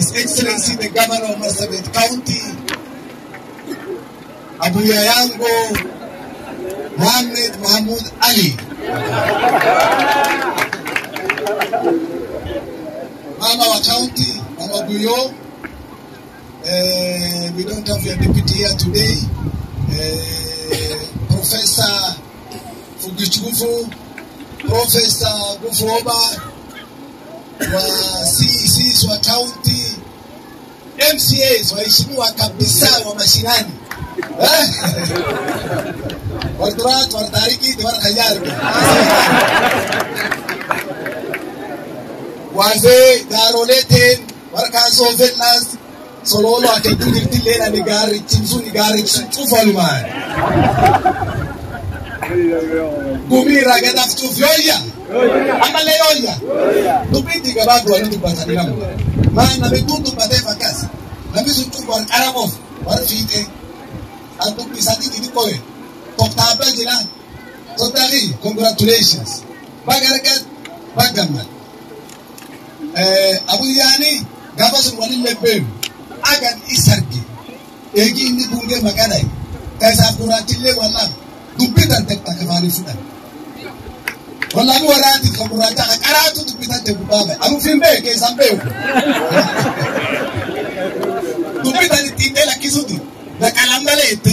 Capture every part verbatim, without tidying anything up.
His Excellency the Governor of Marsabit County, Abu Yayango Mohammed Mahmoud Ali. Mama wa County, Mama Buyo, uh, we don't have your deputy here today, uh, Professor Fugichufu, Professor Gufoba, wa C E Cs wa County, M C As waheshimiwa kabisa wa mashinani. Waldurat wartariki diwar khayar waze daroleten warkaso fitness sololo aketudir tilena nigari chimsu nigari chufaluman gumira gadaftu fyoya amale yoya tupiti gabago wani tupatanina maana betutu badefa kasi nabisu tuko aramof warfite antu pisati dikoe toktabe jina totally congratulations bagarakat bagamal eh abu yani gabasun walille bem agan isargi egi indi bunge maganai kaisa kuratille wala dubita tekta kafani fudan wala ni warati kumurata karatu dubita tekubaba abu fimbe ke sambe dubita ni tindela kisudi na kalambalete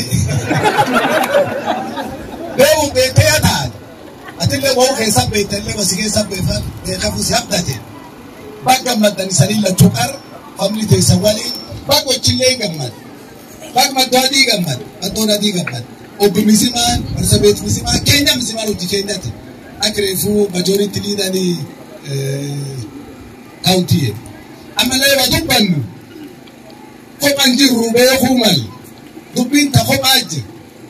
leo bete ata atile wo ke sambe tele wasige sambe fa de kafusi habdate baga madani salilla tukar family te sawali bago chile gamad bag madadi gamad adona di gamad obimisiman Marsabit misiman Kenya misiman uti Kenya te akrefu majority leader ni eh county amale waduban ko banji rube humal dubin ta ko baji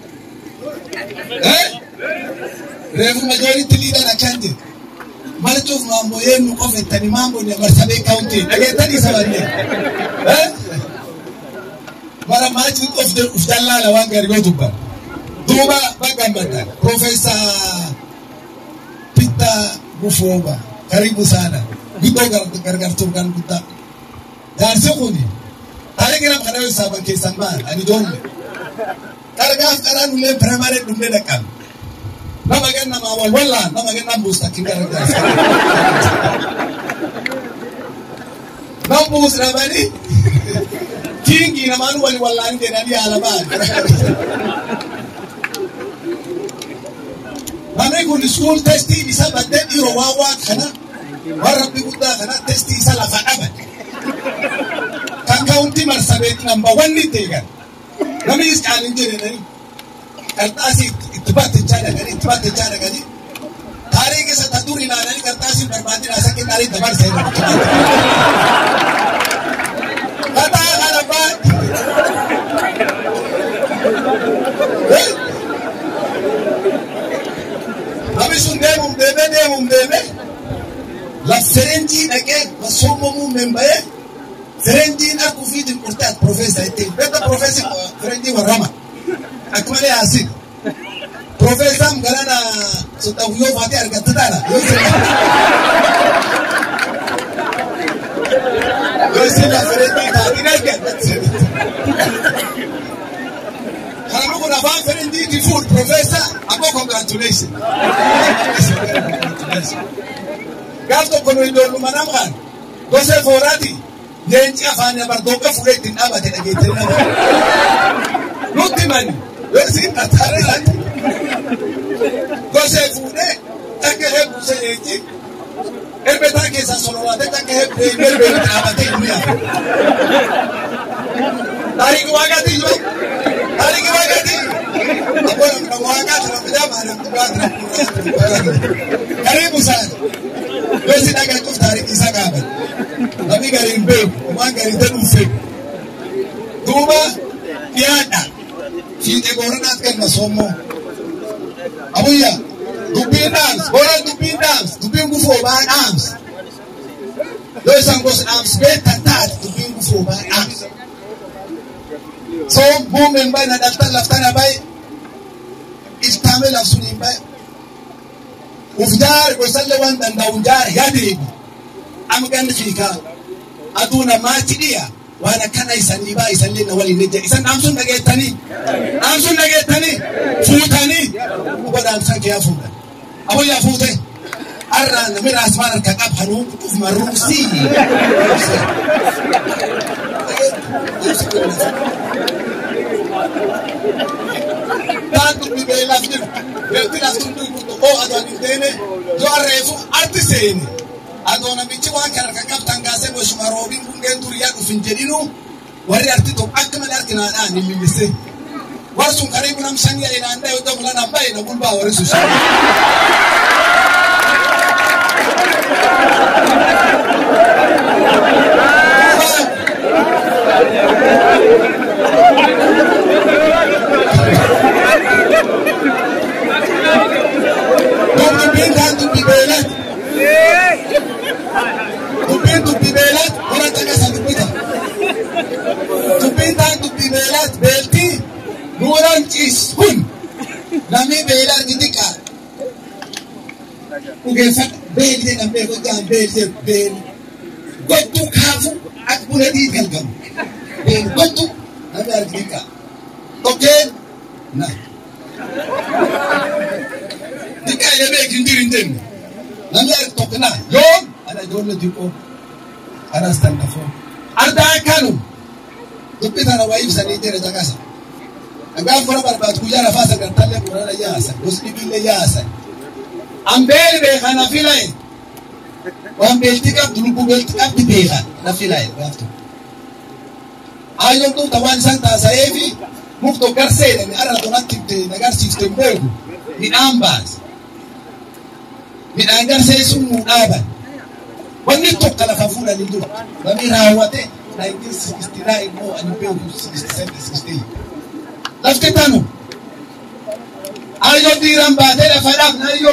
eh refu majority leader na kanje Marcho mambo yenu ofetani mambo ni Marsabit County. Agetani sabani. Eh? Mara maji of the ufdalla la wangari gotuba. Duba bagambata. Professor Peter Gufoba. Karibu sana. Gito gargar turkan kita. Darse kuni. Tare kira kanawe saban ke samban ani donne. Karga karan ule primary dumle dakam. Nama gan nama awal wala, nama gan nambus tak kira kira. Nambus nama ni, tinggi nama anu wali wala ni dia dia alaban. Nama ikut school testi bisa badet iro wawa kana, warap ikuta kana testi bisa lafa amat. Kan kaunti Marsabit number one ni tegan. Nama is kalin dia ni. Kertas itbat cara gani itbat cara gani tari ke saat turi nana ni kertas berbandi rasa kita tari tebar saya kata kata apa kami sunde mumdebe de mumdebe la serenji nake masomo mumembe serenji na kufidi kurtat professor ite beta professor serenji warama akmale asin professor mgalana sutawiyo fati argatana yosila sereti tainake kalamu kuna fa serendi di food professor abo congratulations gasto kono ndo lumanamgan dose forati yenchi afanya bardoka fugeti nabate nagetena lutimani wesi atare lati gose fude take hebu seyeji ebe take sa solowate take hebu ebe abate dunia tari wagati yo tari wagati abona mna wagati na kujama na kubadra karibu sana wesi daga tu tari kisagaba nabi gari mbe mwangari tenu fe tuba kiada Cinte goranat kan masomo. Abuya, dupin dams, goran dupin dams, dupin gufo ba dams. Those are those dams better that dupin gufo ba dams. So bumen bay na daltan laftana bay, istamel afsunin bay. Ufjar go sallawan dan daunjar yadi. Am gan fika, aduna matidia wana kana isani ba isani na wali neja isan amsun dagetani amsun dagetani futani ko da amsan ke afuta abo ya fute arra na mira asman ka kab hanu kuf marusi tanto mi be la fil be la tundu ko adani dene jo arrefu artiseni adona michi wa kar ka kap tangase bo shumarobin kungen turiya ku finjedinu wari artito akmal arkina ani limise warsun karibu na msania ina anda yote mulana bai na bulba wari sushi Don't be bad to be bad. Tupindu bibelat orang tengah satu kita. Tupindu bibelat belti nuran ispun. Nami belat ketika. Mungkin fak bel dia nampak kau jangan bel dia bel. Kau tu kafu aku boleh diikan kamu. Bel kau tu nami ada ketika. Okey, nah. Jika ia bel kintirin nami ada tokena. Jom. Ada jono diko ada stand up ada kanu dupita na waifu sanite na takasa agafu na barbat kujana fasa kantalle kurana yasa usibile yasa ambele be kana filai wambele tika dulubu bel tika bibeha na filai wafto ayo ndo tawan santa saevi mufto garsele ni ara donatite na garsi stembeku ni ambas ni angarse sumu aba wani tokala kafuna lindu bami rawate nineteen sixty-nine mo anipeo sixty-seven sixty-eight lafte tano ayo diramba tele fadab na yo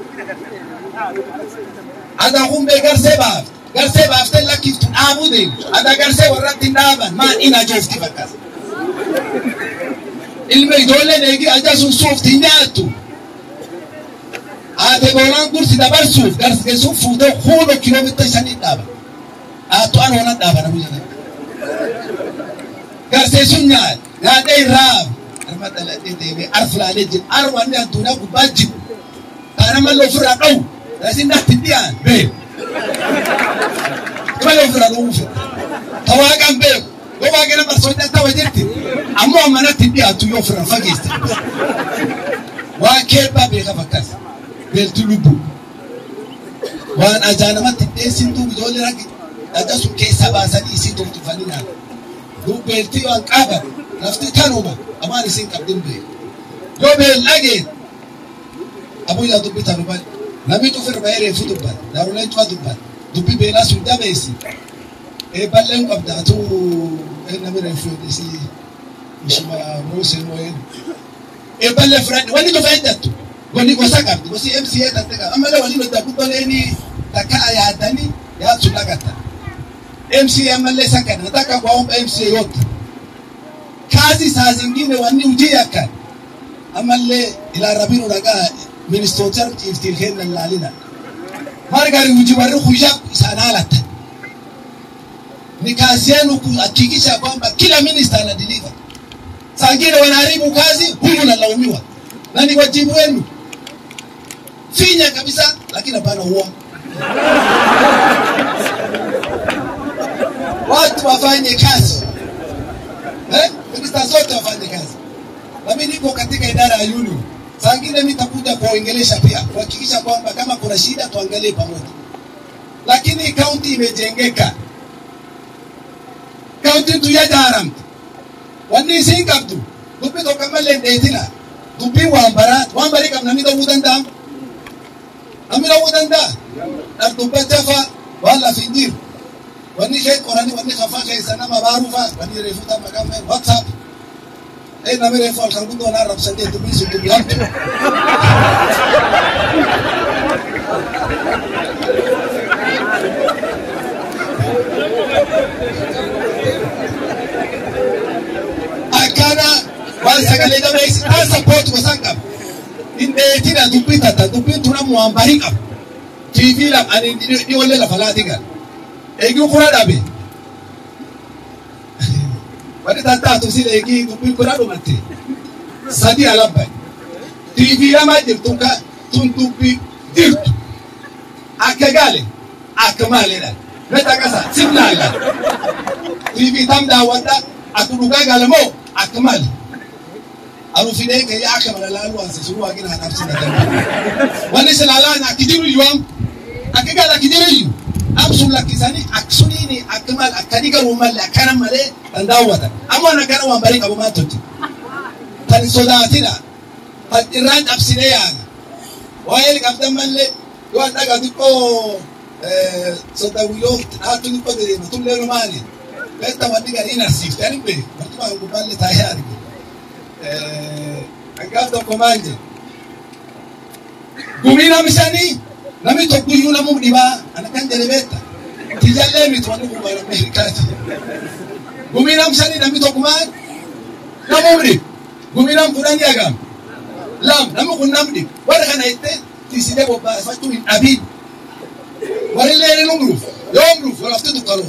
ada humbe garseba garseba after lucky to amude ada garse warati ndaban ma ina jofti bakas ilme dole negi aja sun softi nyatu ade bolan kursi dabar suf gars ke suf fudo khudo kilometer shani daba ato an wona daba na mujana gars e sunya na dai rab armata la de de arfla de arwan ne antuna ku baji kana malo fura dau lasin da tidian be malo fura dau fu tawagan be go ba gena barso da tawajirti amma mana tidia tu yo fura fagiste wa keba be kafakas beltulubu wan ajana mati desintu bijole raki ada su kesa basani isi to tufanina do belti wan qaba nafti tanuma amani sin kabdin be do bel lage abu ya do bitanu ba nami to fer bayre futuba darulay to futuba do bi bela su dabesi e ballen qabda to en nami refu disi mishma mose moyen e balle frad wani to faydatu goni ko saka ko si M C A tateka amala wali no tabutole ni taka ya dani ya tulagata M C A amale saka nataka kuomba M C A yote kazi saa zingine wani ujia kan amale ila rabinu daga minister chief tilhena lalina margari ujiwaru khujab sanalata ni kazi yenu kuhakikisha kwamba kila minister ana deliver saa zingine wanaharibu kazi huyu analaumiwa nani wajibu wenu finya kabisa lakini hapana huwa watu wafanye kazi eh minister zote wafanye kazi na mimi niko katika idara ya union saa nyingine nitakuja kuongelesha pia kuhakikisha kwamba kama kuna shida tuangalie pamoja lakini county imejengeka county tu ya daram wani singaptu dupi to kamale ndetina dupi wambara wambari kamna mido mudanda amira mudanda na tupatafa wala findir wani shay qorani wani khafaqa sana mabarufa wani refuta makame whatsapp eh na mere fo kan gudo na rab sande dupi su dupi hamtu akana wala sagale da base ta support ko sangam inde tina dupita ta dupitu na muambarika T V la ani ni wala la falatiga egi khura dabe Wadi tatu sila egi tupi kurado mati. Sadi alabay. T V lama jirtu ka tuntupi jirtu. Akagale, akamale na. Meta kasa simnala. T V tamda wada atuluga galamo akamale. Aru fide ke ya akamala lalu anse suru agina nafsina. Wani selala na kidiru yuam. Akagala kidiru yu. Amsul lakisani aksuni ni akamal akadiga rumal akana male tandawata. Amo na kana wambari kabu matoti. Tani sodatina. Iran absineyan. Wael kapta malle yo andaga diko eh sodawiyo hatu diko de mutulle romani. Lesta wadiga ina sif tani be. Matuma nguballe tayari. Eh agafta komanje. Gumina misani nami tokuyu na mudiba anakan jelebeta tijalle mitwani kubara mehikati gumina msani nami tokuman na mumri gumina mfurani agam lam namu kunamdi wala kana ite tiside bo ba fatu abid wala lele numru yomru wala fatu karo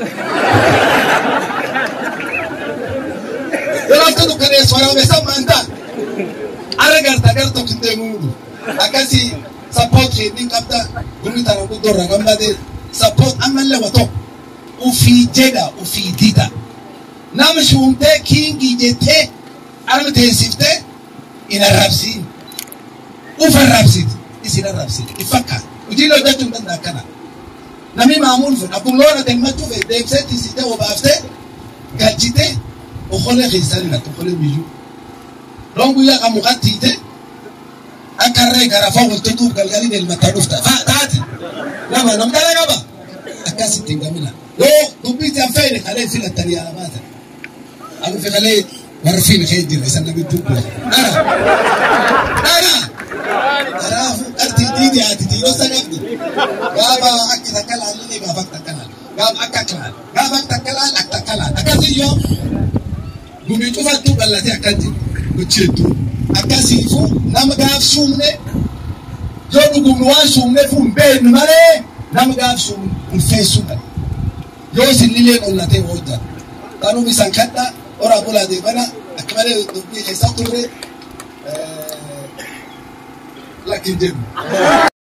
wala fatu kare swara besa manta aragar tagar to kinde mumru akasi support training kapta gumita na kudora gambade support amalle wato ufi jeda ufi dita namshunte kingi jete aramte sifte ina rapsi ufa rapsi isina rapsi ifaka ujilo datu ndanda kana nami maamul fu akumlora tematu fe demseti site obafte gajite okhole khisali na tokhole biju longu ya kamukatite akarre garafa wultutu galgali del matarufta fa taati lama namdala gaba akasi tingamina yo dubiti afere khale fil tariyabata abu fi khale warfin khaydir isan nabi tubu ara ara ara arti didi ati yo sanabdi gaba akita kala lini gaba takala gaba akakala gaba takala akakala akasi yo gumi tufa tu balati akati kuchetu akasi fu namgaf sumne jodu gumwa sumne fu mben mare namgaf sum mfesuma yo sinile onate woda kanu bisankata ora bola de bana akmale dubi esature eh lakindem